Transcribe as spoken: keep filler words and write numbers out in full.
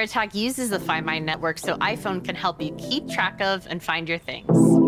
AirTag uses the Find My network so iPhone can help you keep track of and find your things.